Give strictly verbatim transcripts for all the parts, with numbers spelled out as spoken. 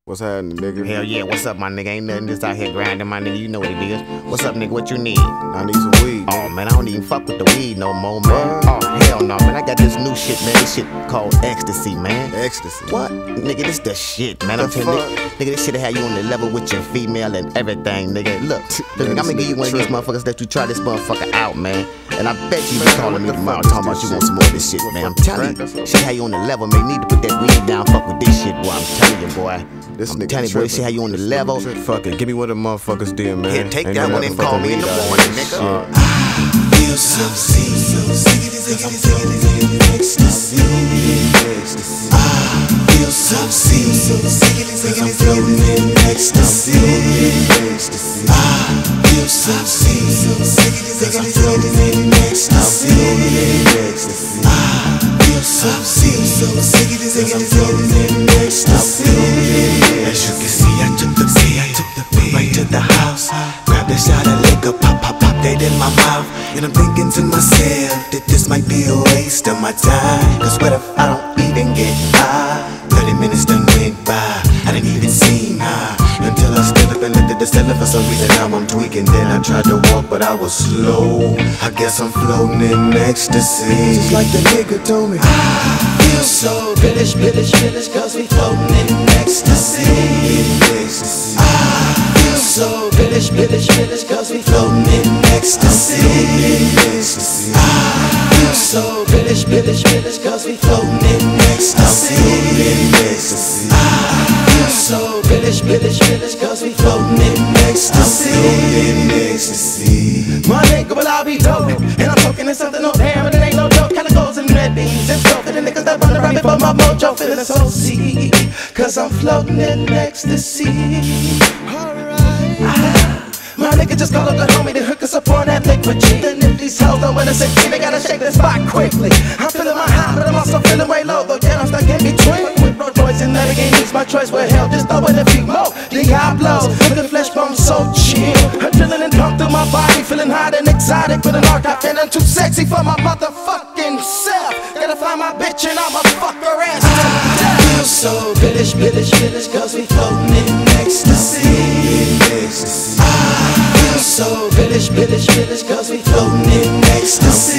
What's happening, nigga? Hell yeah, what's up, my nigga? Ain't nothing just out here grinding, my nigga. You know what it is. What's up, nigga? What you need? I need some weed. Oh, man, I don't even fuck with the weed no more, man. What? Oh, hell no, man. I got this new shit, man. This shit called ecstasy, man. Ecstasy? What? Nigga, this the shit, man. I'm the telling fuck? you. Nigga, this shit have you on the level with your female and everything, nigga. Look, look nigga, I'm gonna give you one of these motherfuckers that you try this motherfucker out, man. And I bet you be calling me tomorrow talking about you want some more of this shit, man. I'm telling you. Shit have you on the level, man. You need to put that weed down, fuck with this shit, boy. I'm telling you, boy. This I'm nigga telling you, boy, shit have you on the level. Fuck it, give me what the motherfuckers did, man. Here, take Ain't that no one and call me in the morning, nigga. Uh, I feel so sick, so sick, cause I'm floating in ecstasy. I feel so sick, so sick, cause I'm floating in ecstasy. I feel so sick, so sick, cause I'm floating in ecstasy. I feel so sick, so sick, cause I'm floating in ecstasy. As you can see, I took the bait, I took the bait right to the house. Grabbed a shot of liquor, pop, pop, pop, that in my mouth. And I'm thinking to myself that this might be a waste of my time. Cause what if I don't even get high? thirty minutes done went by, I didn't even seem high until I stood up and looked at the cellar. For some reason now I'm tweaking. Then I tried to walk but I was slow. I guess I'm floating in ecstasy, just like the nigga told me. I feel so billish, billish, billish, cause we floating in ecstasy. I feel so billish, billish, billish, cause we floating in ecstasy. I feel so billish, billish, billish, cause we floating in ecstasy. I feel so billish, billish, billish, cause we floating in ecstasy. My nigga, well I be dope, and I'm talking in something no damn, and it ain't no joke. Calicos and red beans and dope, and the niggas that run around before my mojo feeling so sick, cause I'm floating in ecstasy. My nigga just call up the homie to hook us up on that liquid G. And if these hoes don't wanna say they gotta shake this spot quickly. I'm feeling my high, but I'm also feeling way low. Though yeah, I'm stuck in between with road boys and that again needs my choice. Well hell, just throw it a few more Diablos, with the flesh bone so chill. Adrenaline pump through my body, feeling hot and exotic with an arc. I feeling too sexy for my motherfucking self. Gotta find my bitch and I'ma fuck her ass to death. I feel so billish, billish, billish, cause we floating in ecstasy. I feel so billish, billish, billish, cause we floating in ecstasy.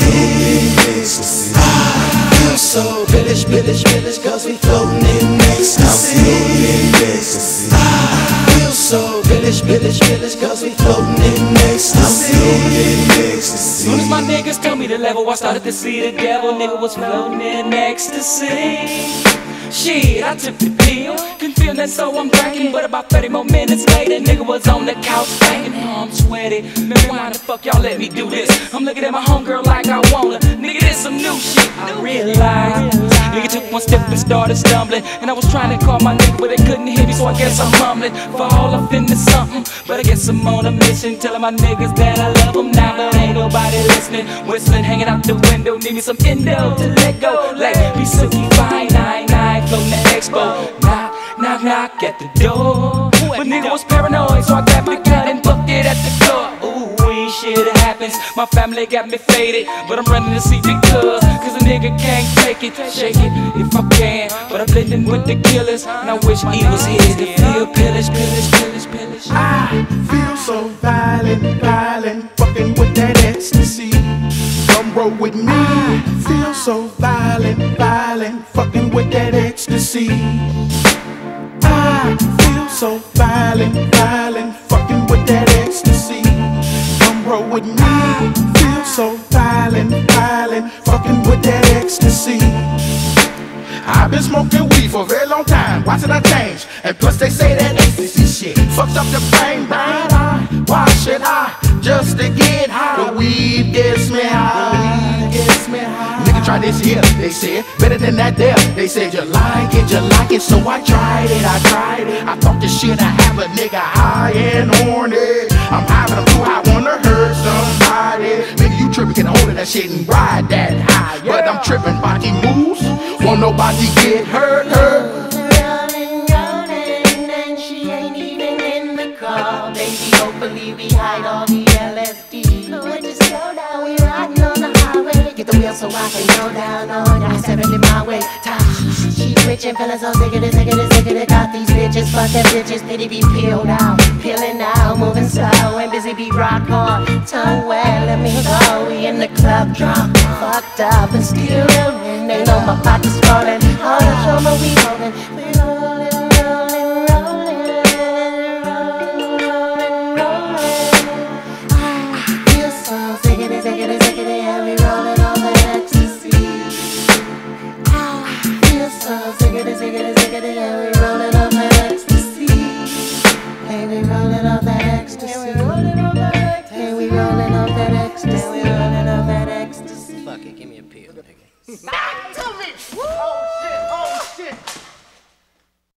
I feel so billish, billish, billish, cause we floating in ecstasy. I feel so billish, billish, billish, cause we floating in ecstasy. Soon as my niggas told me the level, I started to see the devil. Nigga was floating in ecstasy. Shit, I took the pill, couldn't feel that, so I'm drinking. But about thirty more minutes later, nigga was on the couch banging. Oh, I'm sweaty, man, why the fuck y'all let me do this? I'm looking at my homegirl like I wanna. Nigga, this some new shit, I realized. Nigga took one step and started stumbling, and I was trying to call my nigga, but they couldn't hear me, so I guess I'm mumbling. Fall off into something, but I guess I'm on a mission, telling my niggas that I love them now, but ain't nobody listening. Whistling, hanging out the window, need me some endo to let go. Like, be silky fine, nine, nine, floating the expo. Knock, knock, knock at the door. But nigga was paranoid, so I grabbed the gun and booked it at the door. Ooh, we shit happens, my family got me faded, but I'm running to see the cuz, cause a nigga can't take it. Shake it if I can, but I'm blending with the killers, and I wish he was here to feel pillage, pillage, pillage, pillage. I feel so violent, violent, fucking with that ecstasy. Come roll with me. I feel so violent, violent, fucking with that ecstasy. I feel so violent, violent, fucking with that ecstasy. Come roll with me. I feel so violent, violent, fucking with that ecstasy. I've been smoking weed for a very long time. Why should I change? And plus they say that ecstasy shit fucks up the brain, brain. Why should I? Just to get high. The weed gets me high. The weed gets me high. Nigga try this here, they said. Better than that there. They said you like it, you like it. So I tried it, I tried it. I thought this shit I have a nigga high and horny. I'm high but I'm too high, wanna hurt somebody. Nigga you trippin', can hold of that shit and ride that high, yeah. But I'm trippin', body moves, won't nobody get hurt, hurt. Running, running, and she ain't even in the car. Baby, hopefully we hide all the L S D. When you slow down, we riding on the highway. Get the wheel so I can go down on that seventy mile way. She rich and feeling so sick of it, sick of it, sick of it. Got these bitches, fuck them bitches, pity be peeled out, peeling out, moving slow and busy be rock hard. Tongue wet, let me go. We in the club drunk, fucked up and still rolling. They know my pocket's falling. All the show me we rolling. We rolling, rolling, rolling, rolling, rolling. I feel so sick of it, sick of it, sick of it. And we rolling on that ecstasy. I feel so sick of it, sick of it, sick of it. And we rolling on that ecstasy. Hey, we rolling on that ecstasy. Hey, we rolling on that ecstasy. Hey, we rolling on that ecstasy. Hey, we rolling on that ecstasy. Fuck it, give me a pill, nigga. Back to me! Oh shit, oh shit.